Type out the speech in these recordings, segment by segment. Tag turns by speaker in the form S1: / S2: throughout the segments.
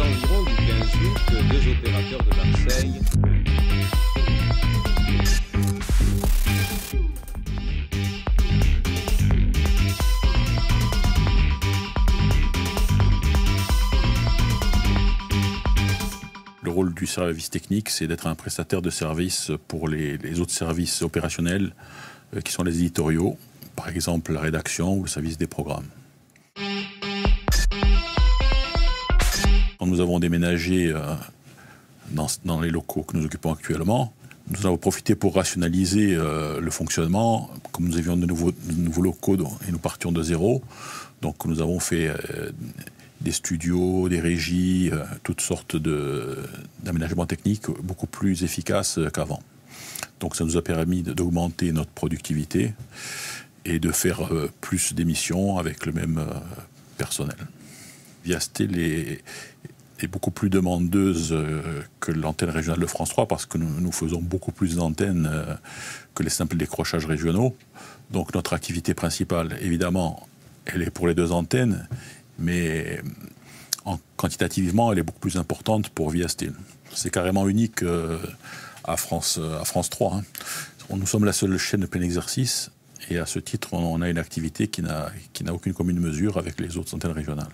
S1: environs du 15 août, deux opérateurs de Marseille.
S2: Le rôle du service technique, c'est d'être un prestataire de service pour les autres services opérationnels qui sont les éditoriaux, par exemple la rédaction ou le service des programmes. Quand nous avons déménagé dans les locaux que nous occupons actuellement, nous avons profité pour rationaliser le fonctionnement. Comme nous avions de nouveaux locaux et nous partions de zéro, donc nous avons fait des studios, des régies, toutes sortes d'aménagements techniques beaucoup plus efficaces qu'avant. Donc ça nous a permis d'augmenter notre productivité et de faire plus d'émissions avec le même personnel. Viastel est beaucoup plus demandeuse que l'antenne régionale de France 3 parce que nous faisons beaucoup plus d'antennes que les simples décrochages régionaux. Donc notre activité principale, évidemment, elle est pour les deux antennes, mais quantitativement, elle est beaucoup plus importante pour Viastel. C'est carrément unique à France 3. Hein. Nous sommes la seule chaîne de plein exercice et à ce titre, on a une activité qui n'a aucune commune mesure avec les autres antennes régionales.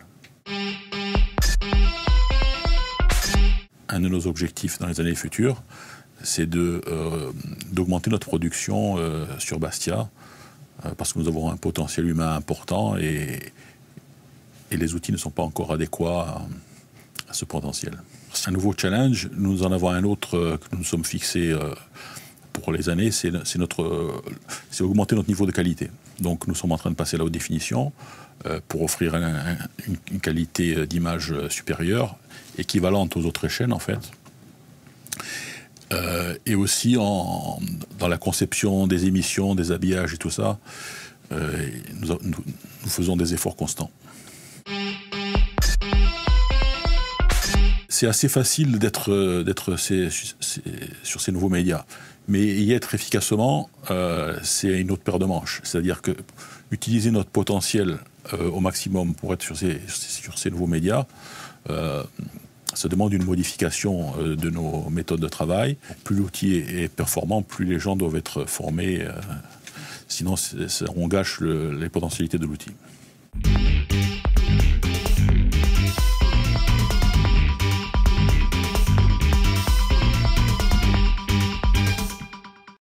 S2: Un de nos objectifs dans les années futures, c'est d'augmenter notre production sur Bastia, parce que nous avons un potentiel humain important et les outils ne sont pas encore adéquats à ce potentiel. C'est un nouveau challenge. Nous en avons un autre que nous nous sommes fixés pour les années, c'est augmenter notre niveau de qualité. Donc nous sommes en train de passer à la haute définition pour offrir une qualité d'image supérieure, équivalente aux autres chaînes en fait. Et aussi dans la conception des émissions, des habillages et tout ça, nous faisons des efforts constants. C'est assez facile d'être sur ces nouveaux médias, mais y être efficacement, c'est une autre paire de manches. C'est-à-dire que utiliser notre potentiel au maximum pour être sur ces nouveaux médias, ça demande une modification de nos méthodes de travail. Plus l'outil est performant, plus les gens doivent être formés, sinon on gâche les potentialités de l'outil.